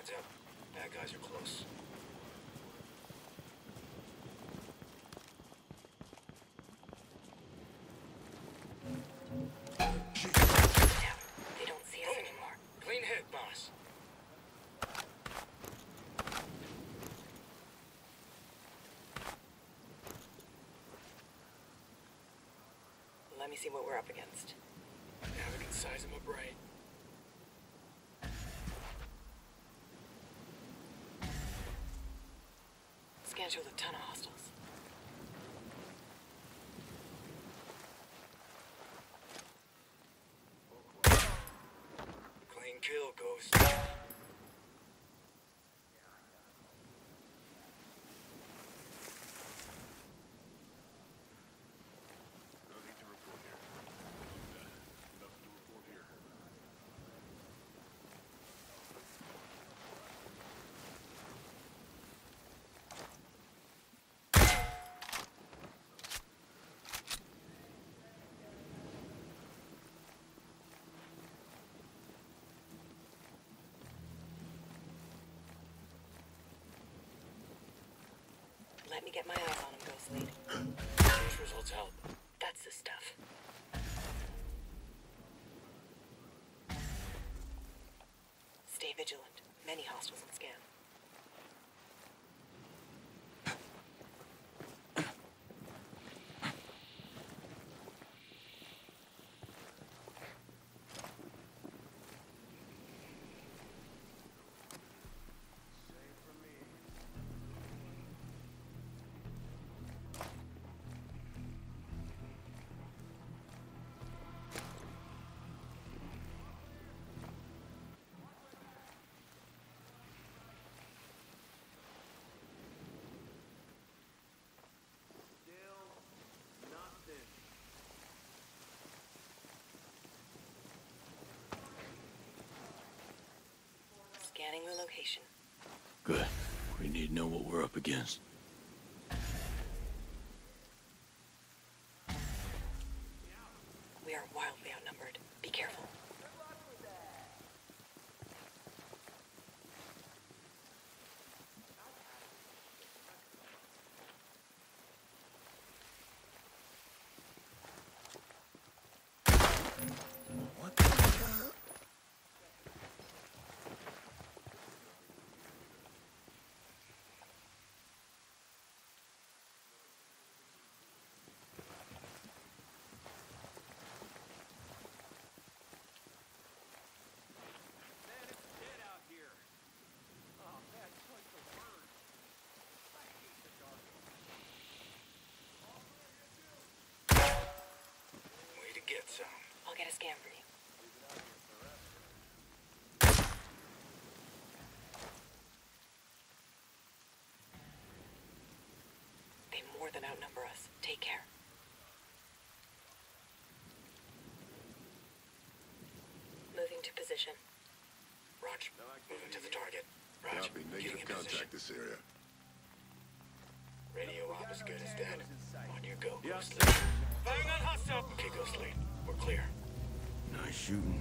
Heads up. Bad guys are close. They don't see us anymore. Clean hit, boss. Let me see what we're up against. Now we can size them up right. Scan shows a ton of hostiles. Clean kill, Ghost. Let me get my eyes on him, Ghost Lead. These results help. That's the stuff. Stay vigilant. Many hostiles on scan. Scanning the location. Good. We need to know what we're up against. We are wildly outnumbered. Be careful. What the hell? Way to get some. I'll get a scan for you. They more than outnumber us. Take care. Moving to position. Raj, moving to the target. Raj, Copy. getting Negative in position. contact this area. Radio op as good as dead. On your go, Yeah. Ghost Lead. Firing on hostile! Okay, Ghost Lead. We're clear. Nice shooting.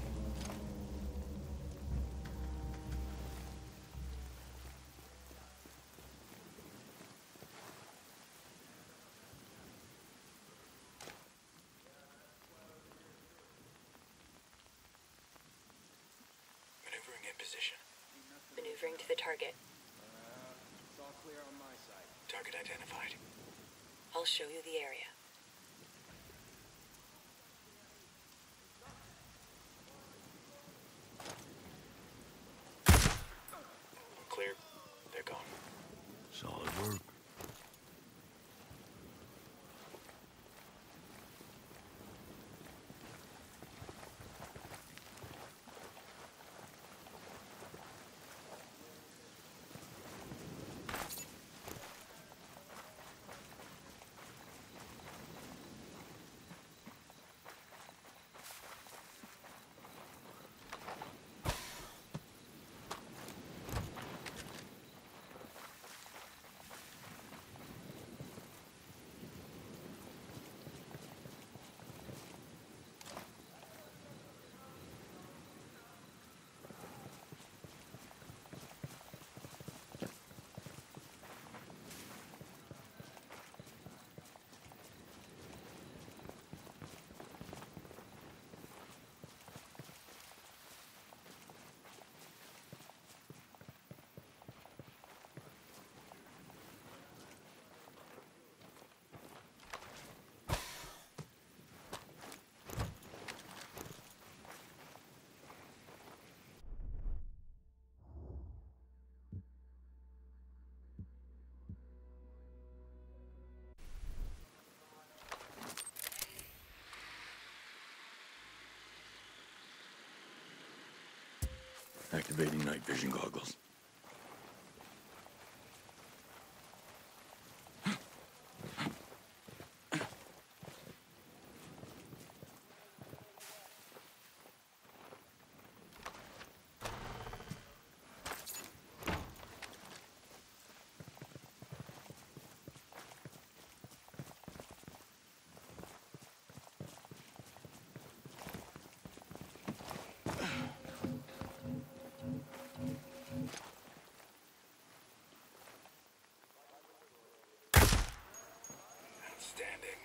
Maneuvering in position. Maneuvering to the target. It's all clear on my side. Target identified. I'll show you the area. We're clear. They're gone. Solid work. Activating night vision goggles. Outstanding.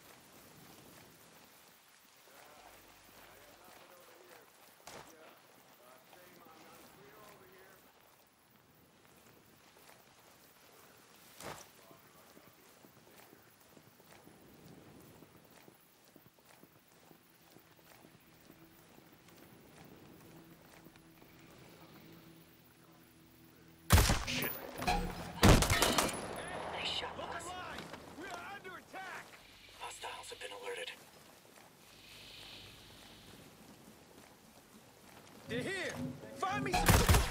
Nice shot, Look boss. alive! We are under attack! Hostiles have been alerted. They're here! Find me some...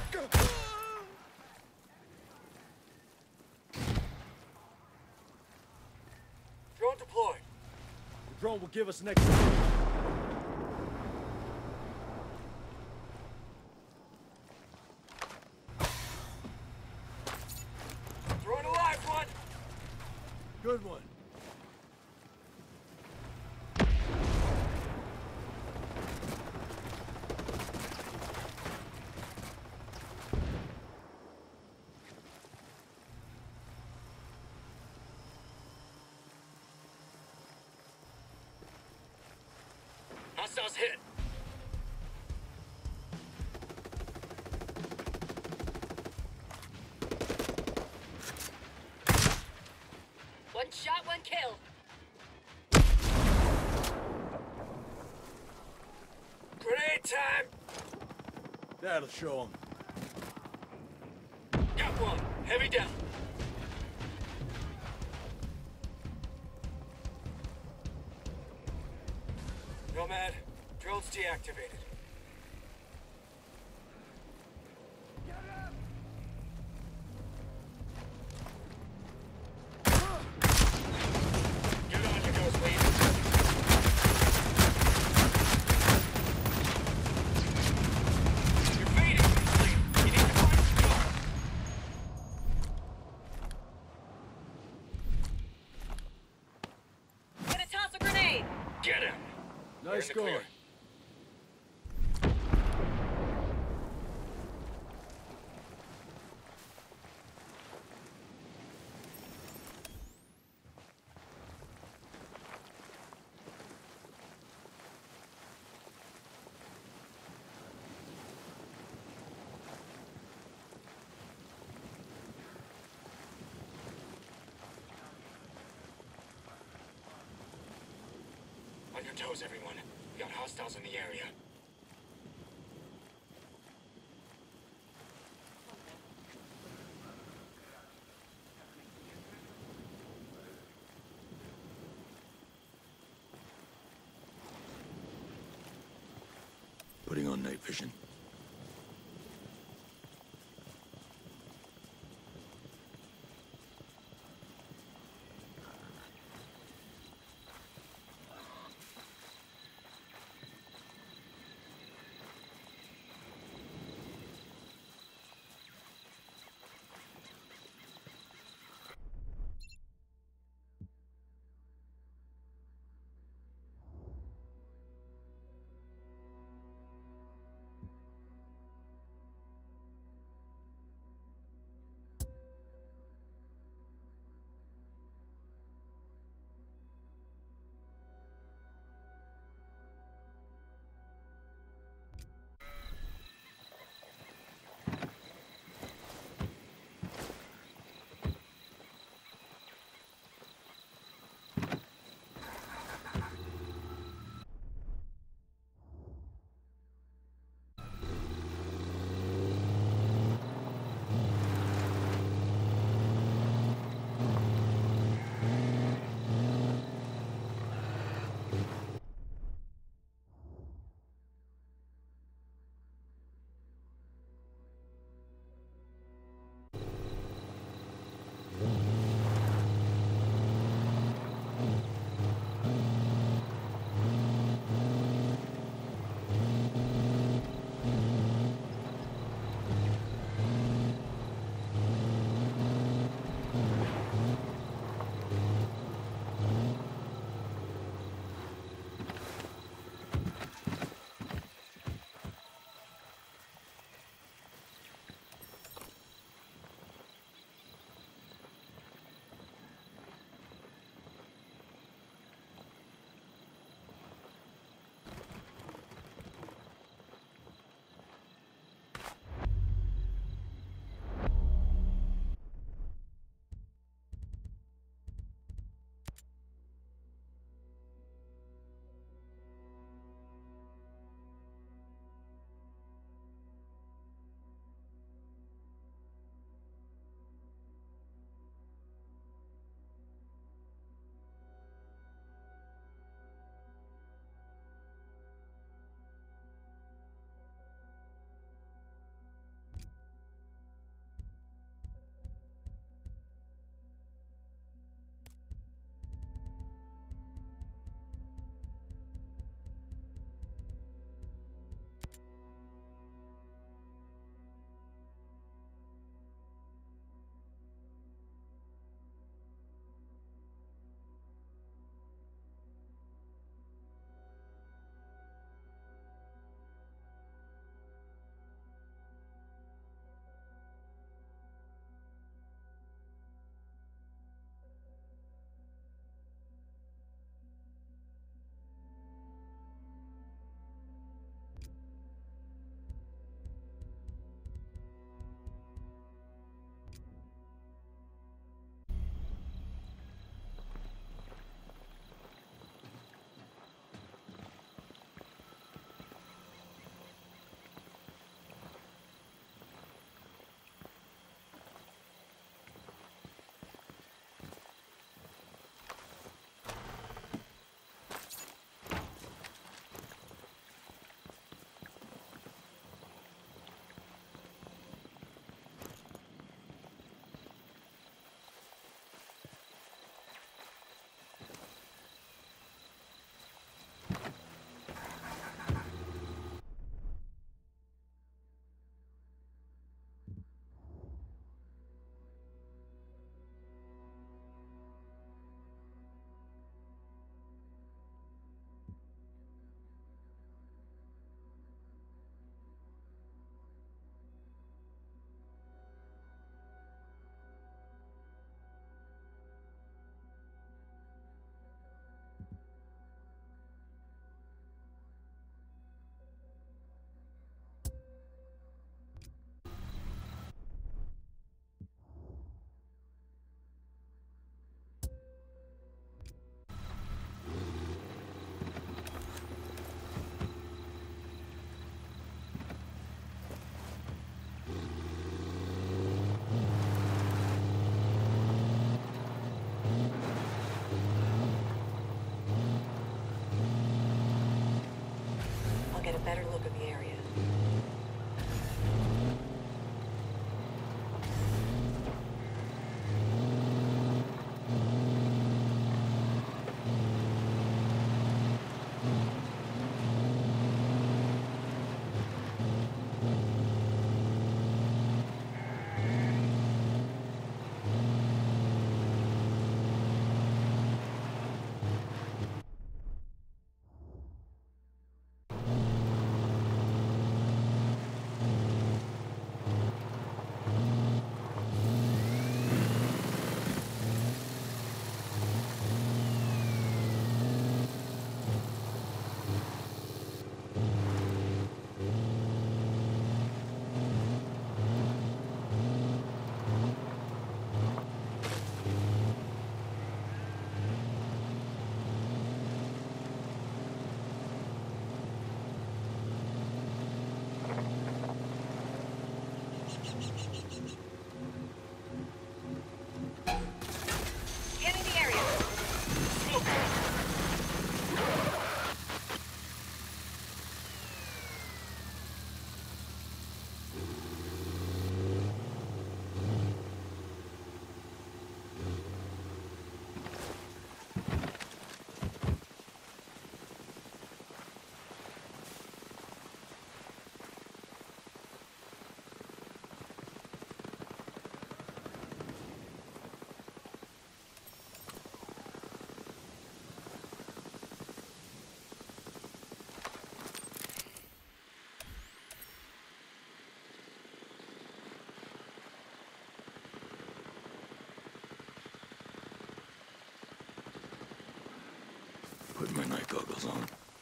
Drone deployed. The drone will give us next... Throwing a live one. Good one. Hostiles hit. One shot, one kill. Grenade time. That'll show them. Got one. Heavy down. Nomad, drone's deactivated. Get on your nose, please. You're fading, please. You need to find the car. Gonna toss a grenade. Get him. We're in Nice the going. clear. On your toes, everyone. We got hostiles in the area. Putting on night vision. better look of the area. Scanning the area. Put my night goggles on.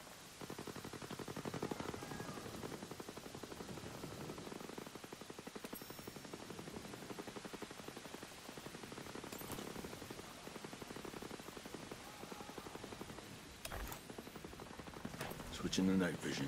Switching to night vision.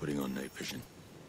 Putting on night vision.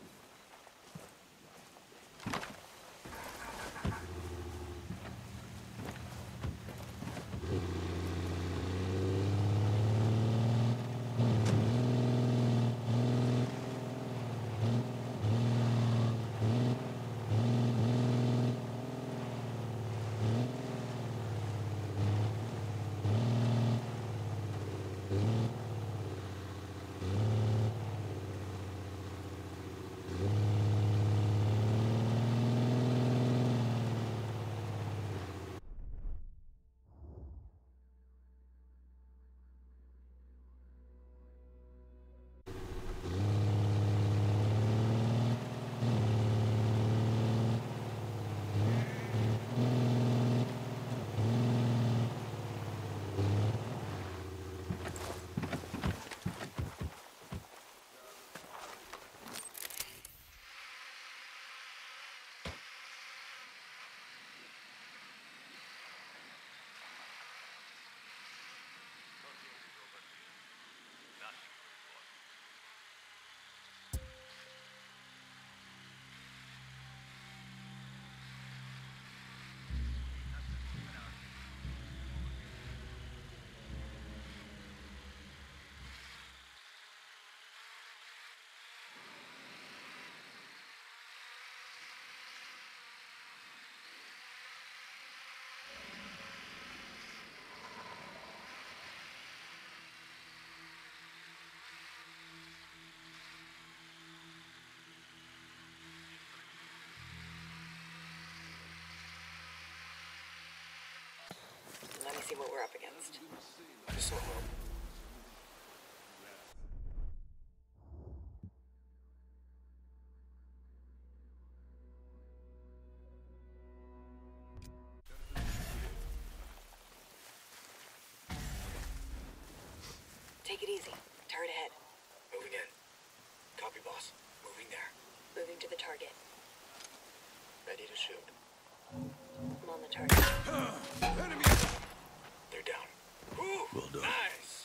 Let me see what we're up against. This one will. Take it easy. Turret ahead. Moving in. Copy, boss. Moving there. Moving to the target. Ready to shoot. I'm on the target. Enemy! They're down. Ooh, Well done. nice!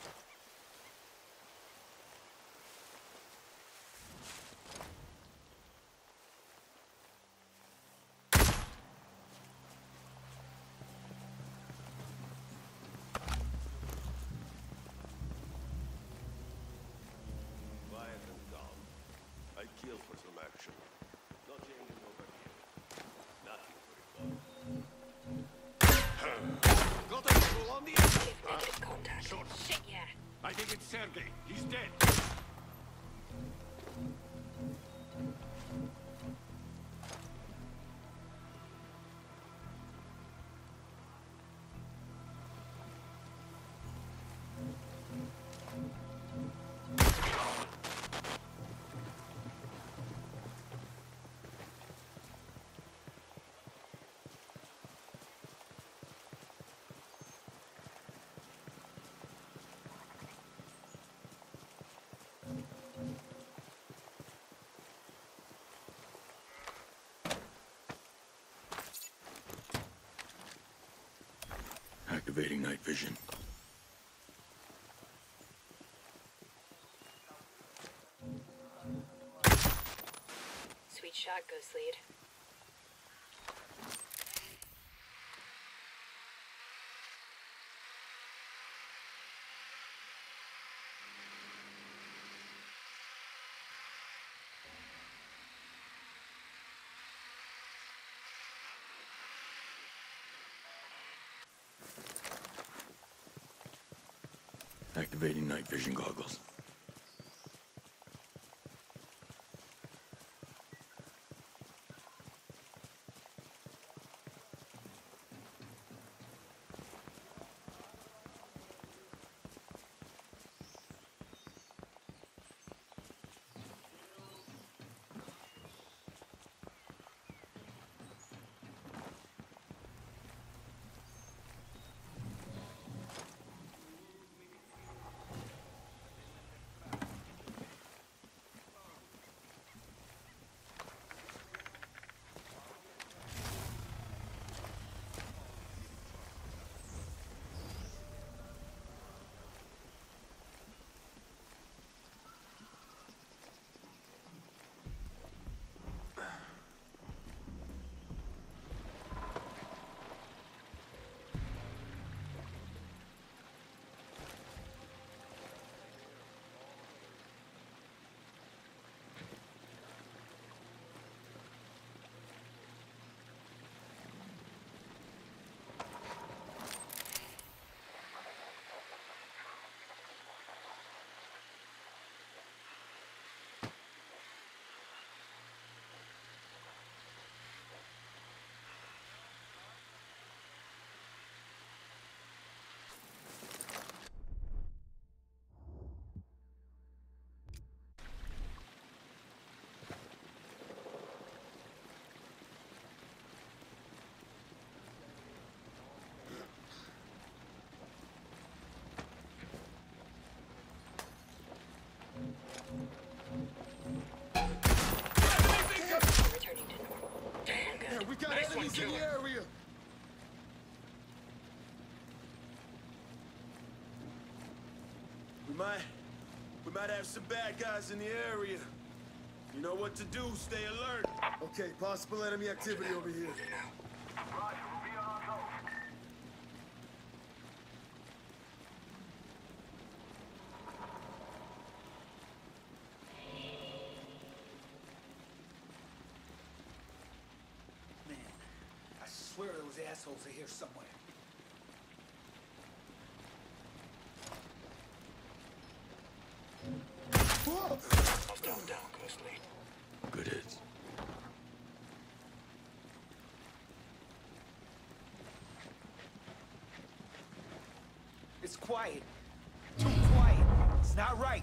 Quiet and calm. I kill for some action. No changing over here. Nothing to report. Got a visual on the edge. They've negative contact. Short. Shit, yeah. I think it's Sergei. He's dead. Activating night vision. Sweet shot, Ghost Lead. Activating night vision goggles. Enemies in the area! We might have some bad guys in the area. You know what to do, stay alert. Okay, possible enemy activity over here. Man, I swear those assholes are here somewhere. Hostile down, Ghostly. Good hits. It's quiet. Too quiet. It's not right.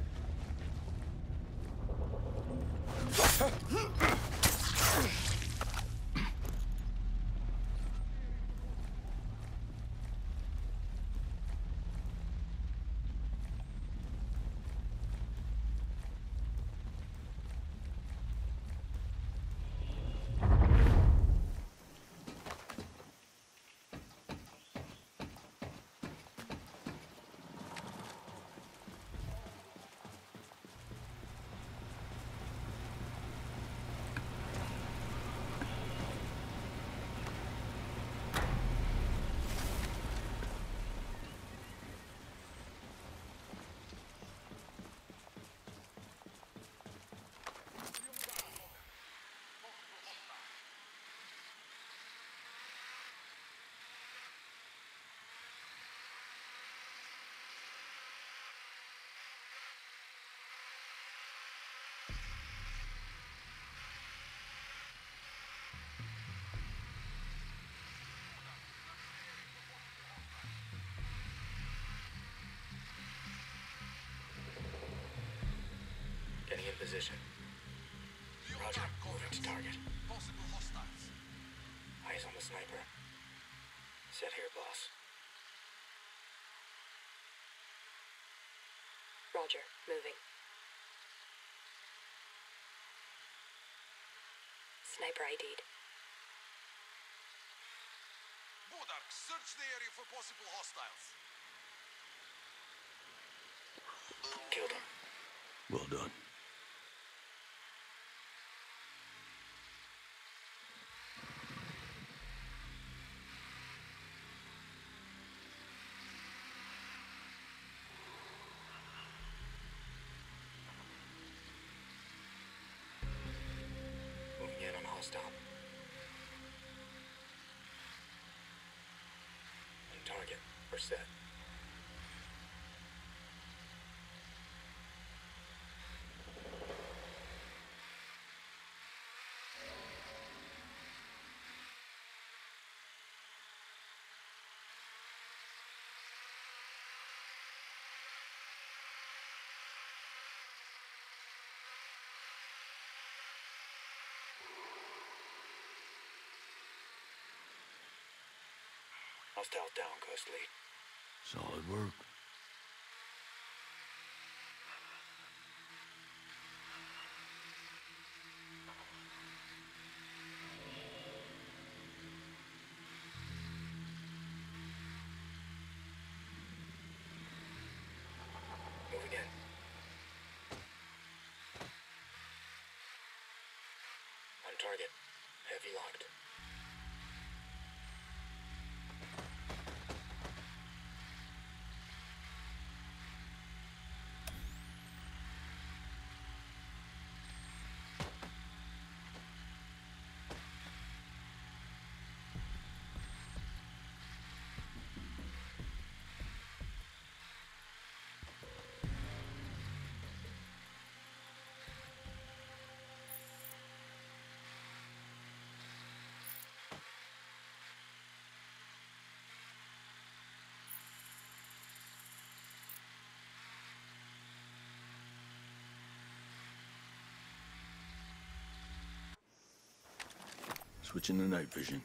Getting in position. Roger, moving to target. Possible hostiles. Eyes on the sniper. Set here, boss. Roger, moving. Sniper ID'd. Bodark, search the area for possible hostiles. Killed him. Well done. Moving in on hostile. On target. We're set. Hostile down, Ghostly. Solid work. Moving in. On target. Heavy locked. Switching to night vision.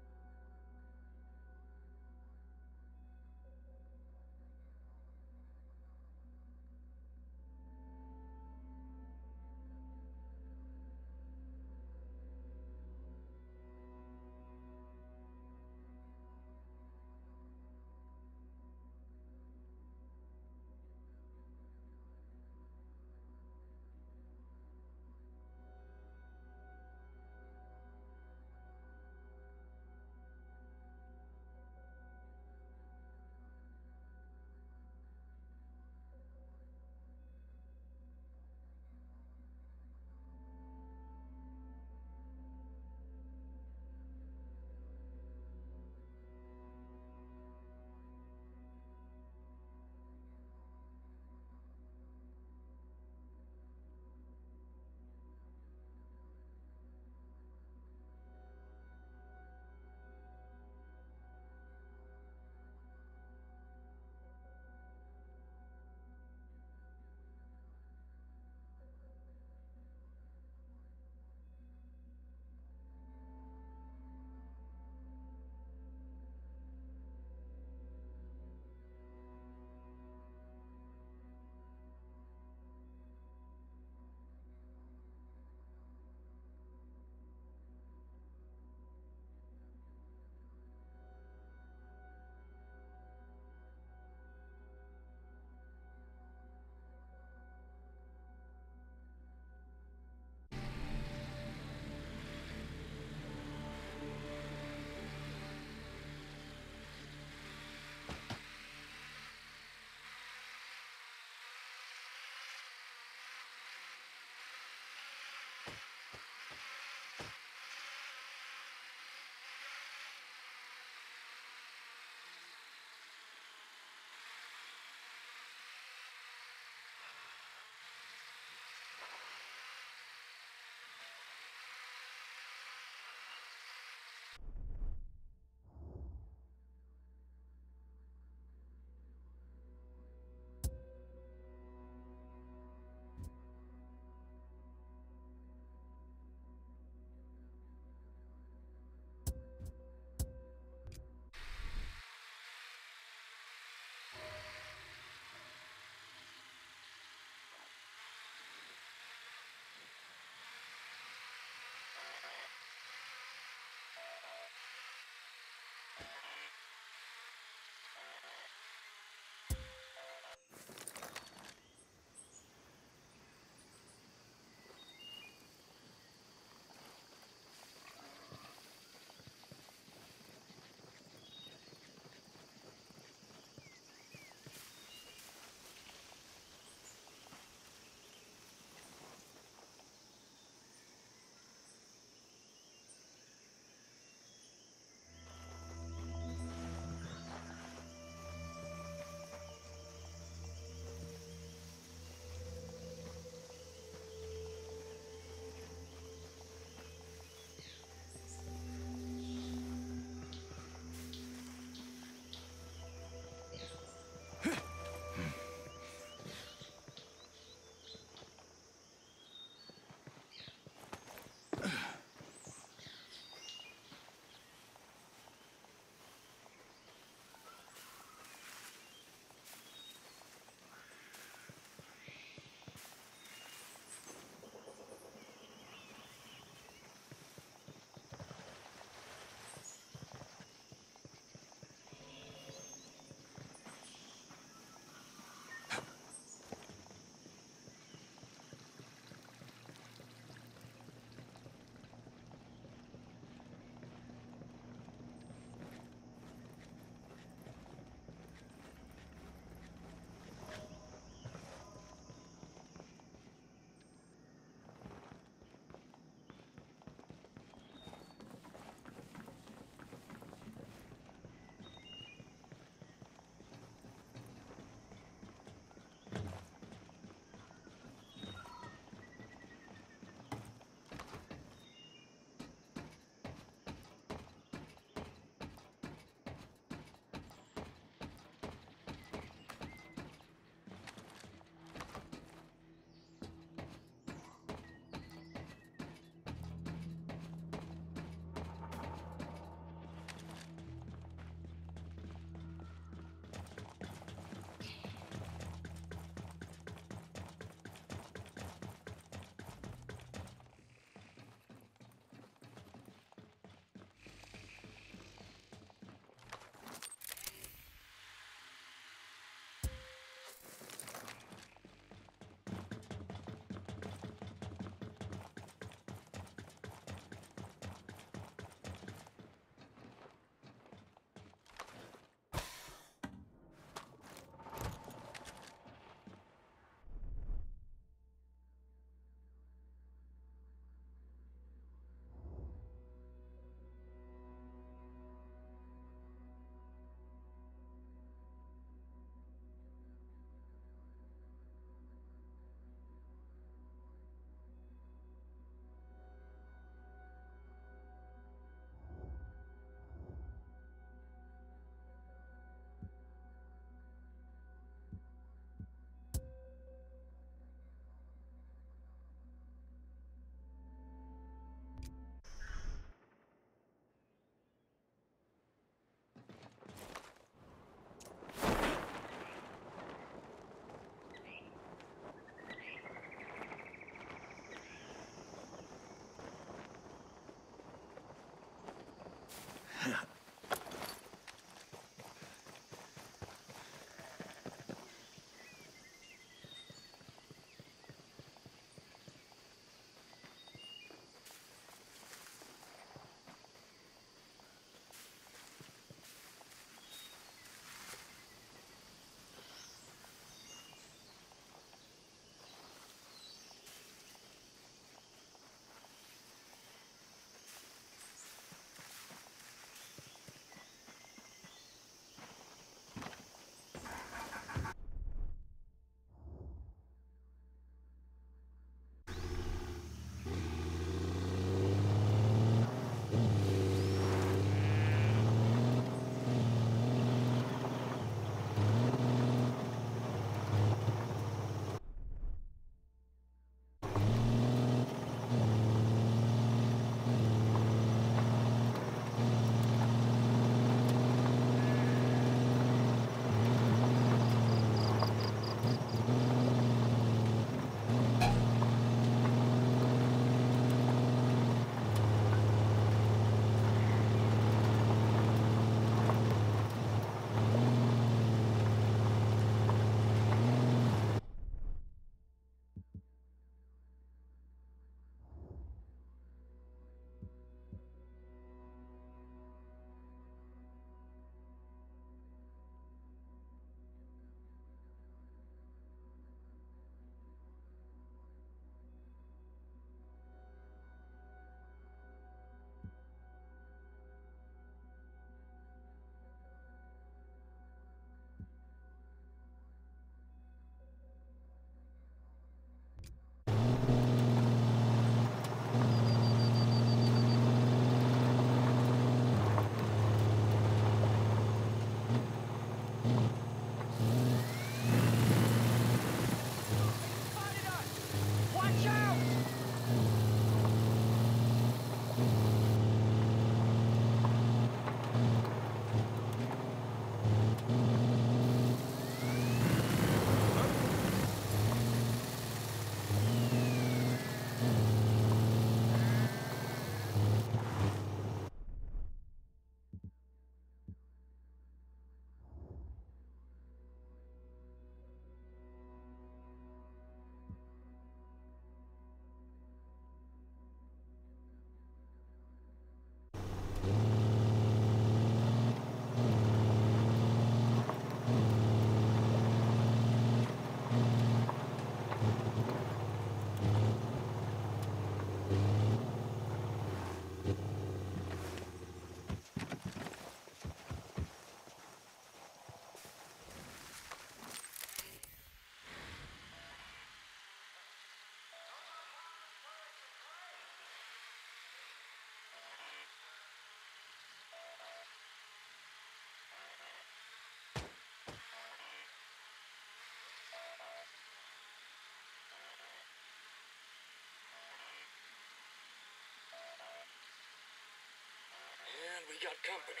And we got company.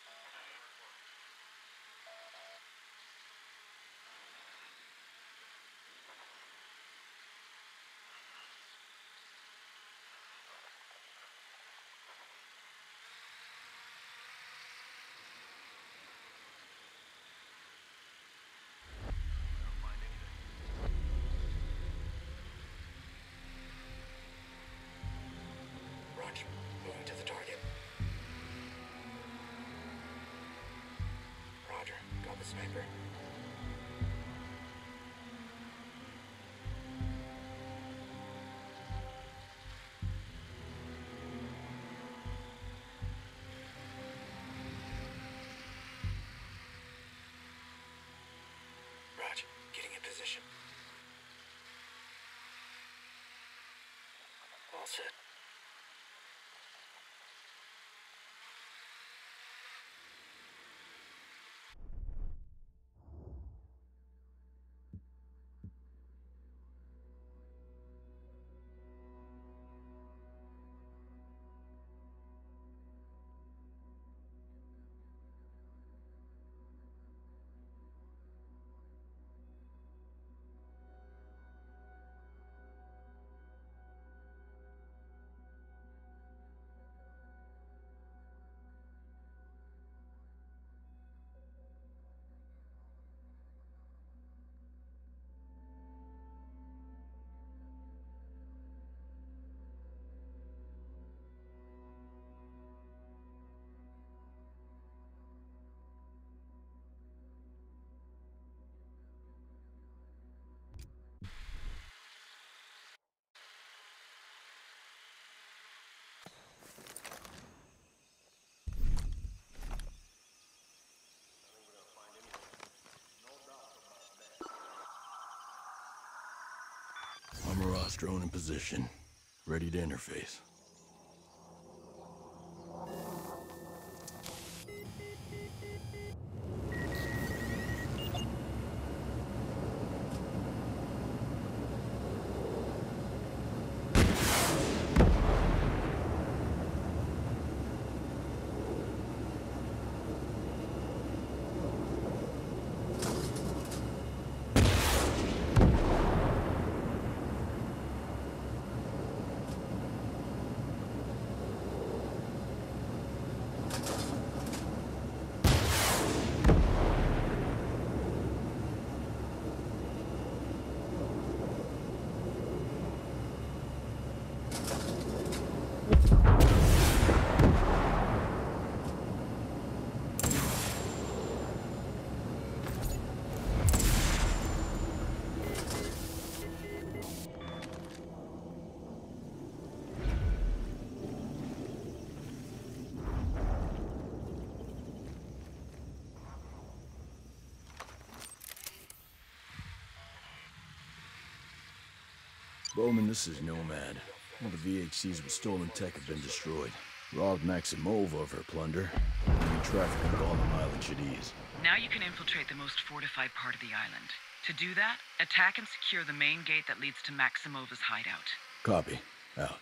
Roger. Moving to the target. Roger. Got the sniper. Roger. Getting in position. All set. Last drone in position. Ready to interface. Bowman, this is Nomad. All the VHCs with stolen tech have been destroyed. Robbed Maximova of her plunder. Any traffic on Golden Island should ease. Now you can infiltrate the most fortified part of the island. To do that, attack and secure the main gate that leads to Maximova's hideout. Copy. Out.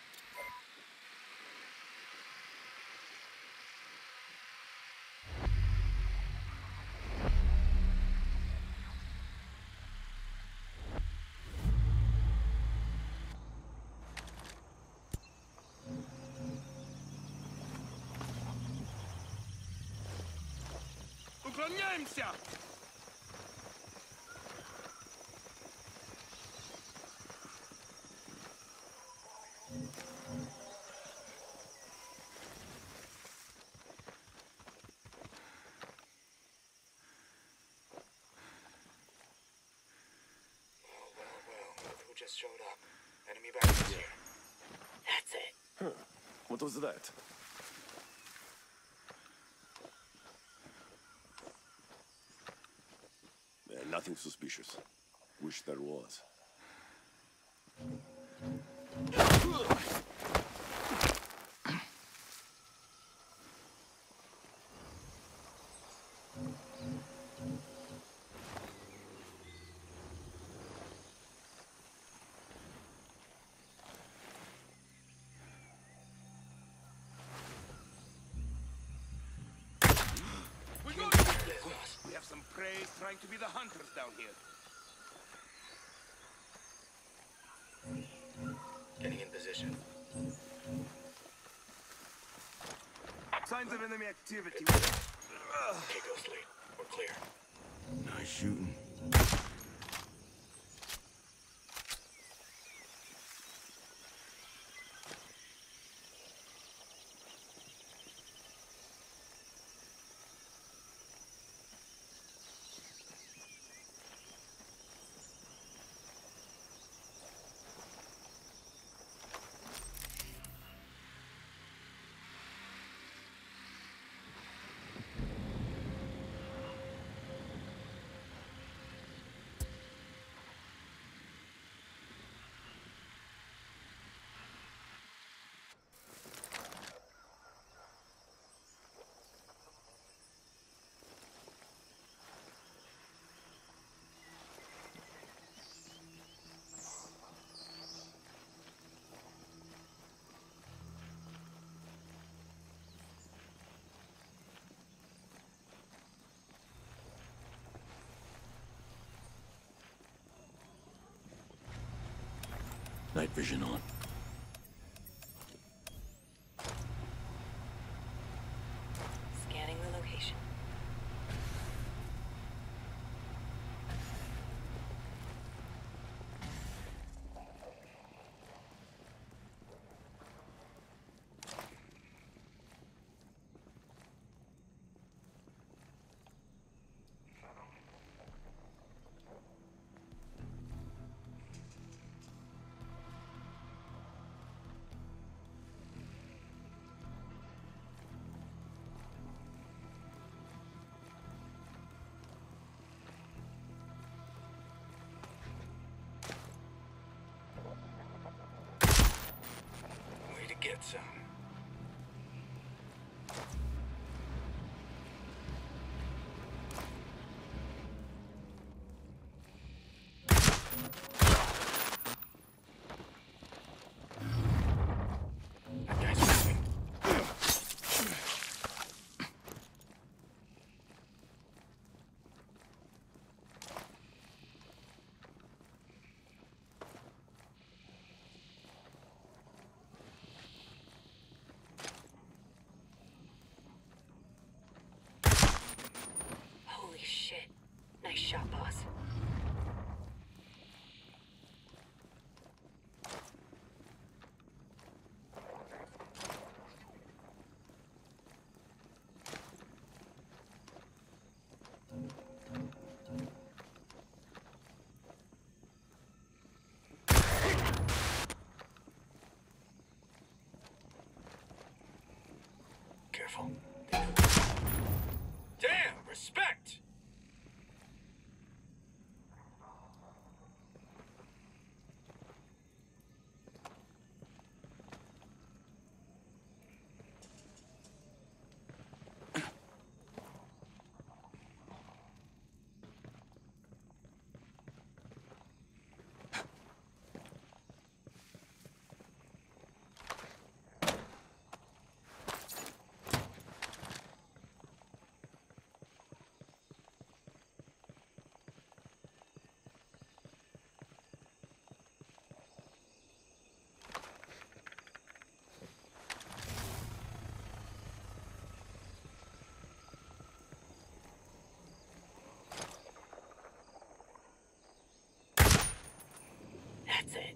Уклоняемся! Well, who just showed up? Enemy battles here. That's it. Huh. What was that? Nothing suspicious. Wish there was. We have some prey trying to be the hunters down here. Getting in position. Signs of enemy activity. Okay, Ghost Lead. We're clear. Nice shooting. Night vision on. Scanning the location. careful. Damn, respect! That's it.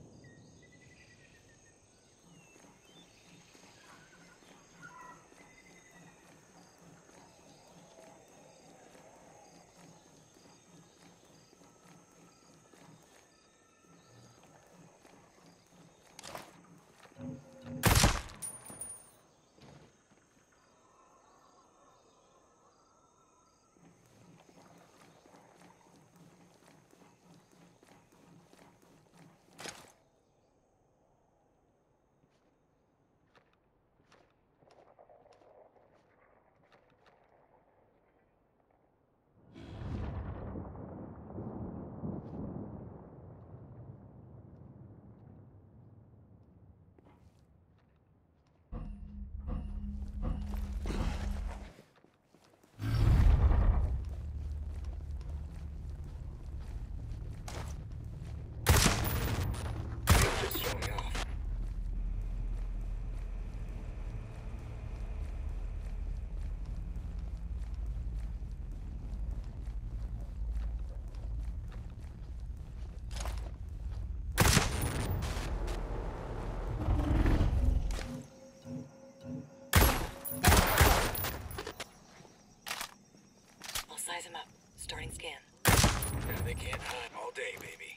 Size him up. Starting scan. Yeah, they can't hide all day, baby.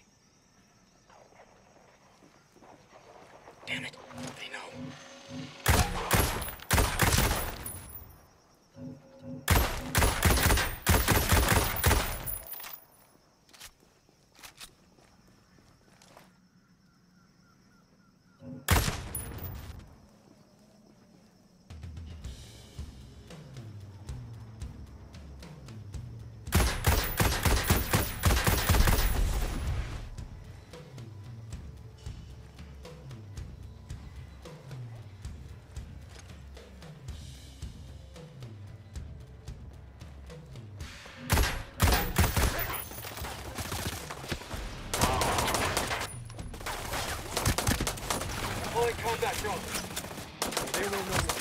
Damn it. They know. Combat drone. They don't know what